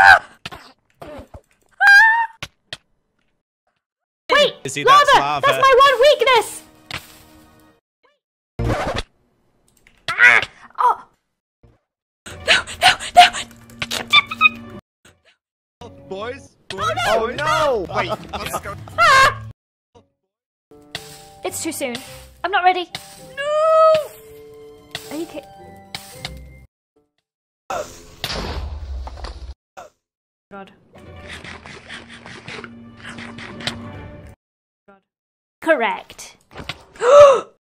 Wait! You see, lava! that's lava. That's my one weakness! Ah! Oh! No! Boys? Oh no! Wait, let's go. Ah! It's too soon. I'm not ready. No! Are you kidding? God. God. Correct.